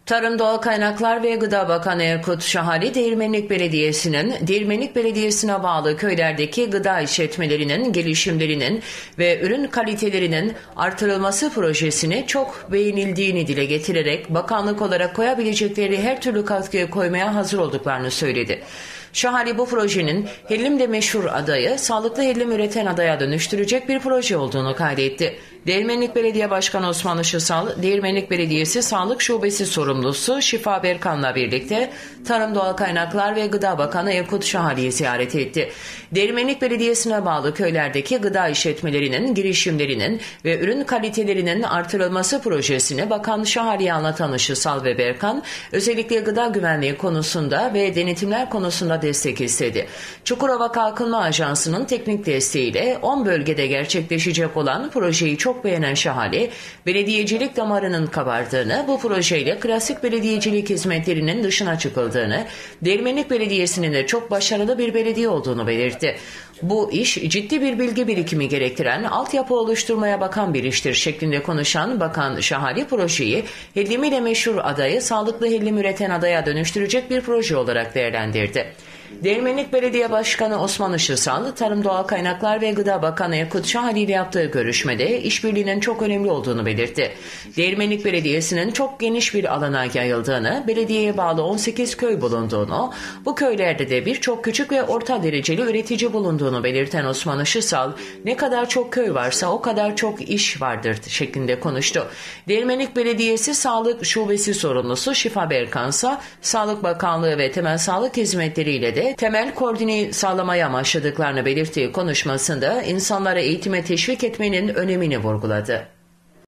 Tarım, Doğal Kaynaklar ve Gıda Bakanı Erkut Şahali, Değirmenlik Belediyesi'ne bağlı köylerdeki gıda işletmelerinin gelişimlerinin ve ürün kalitelerinin artırılması projesini çok beğenildiğini dile getirerek bakanlık olarak koyabilecekleri her türlü katkıya koymaya hazır olduklarını söyledi. Şahali bu projenin Hellim'de meşhur adayı sağlıklı hellim üreten adaya dönüştürecek bir proje olduğunu kaydetti. Değirmenlik Belediye Başkanı Osman Işısal, Değirmenlik Belediyesi Sağlık Şubesi Sorumlusu Şifa Berkan'la birlikte Tarım, Doğal Kaynaklar ve Gıda Bakanı Erkut Şahali'yi ziyaret etti. Değirmenlik Belediyesi'ne bağlı köylerdeki gıda işletmelerinin girişimlerinin ve ürün kalitelerinin artırılması projesini Bakan Şahali'ye anlatan Işısal ve Berkan, özellikle gıda güvenliği konusunda ve denetimler konusunda destek istedi. Çukurova Kalkınma Ajansı'nın teknik desteğiyle 10 bölgede gerçekleşecek olan projeyi çok beğenen Şahali, belediyecilik damarının kabardığını, bu projeyle klasik belediyecilik hizmetlerinin dışına çıkıldığını, Değirmenlik Belediyesi'nin de çok başarılı bir belediye olduğunu belirtti. Bu iş ciddi bir bilgi birikimi gerektiren, altyapı oluşturmaya bakan bir iştir şeklinde konuşan Bakan Şahali, projeyi hellimiyle meşhur adayı sağlıklı hellim üreten adaya dönüştürecek bir proje olarak değerlendirdi. Değirmenlik Belediye Başkanı Osman Işısal, Tarım, Doğal Kaynaklar ve Gıda Bakanı Erkut Şahali ile yaptığı görüşmede işbirliğinin çok önemli olduğunu belirtti. Değirmenlik Belediyesi'nin çok geniş bir alana yayıldığını, belediyeye bağlı 18 köy bulunduğunu, bu köylerde de birçok küçük ve orta dereceli üretici bulunduğunu belirten Osman Işısal, ne kadar çok köy varsa o kadar çok iş vardır şeklinde konuştu. Değirmenlik Belediyesi Sağlık Şubesi Sorumlusu Şifa Berkansa, Sağlık Bakanlığı ve Temel Sağlık Hizmetleri ile de temel koordine sağlamaya amaçladıklarını belirttiği konuşmasında insanlara eğitime teşvik etmenin önemini vurguladı.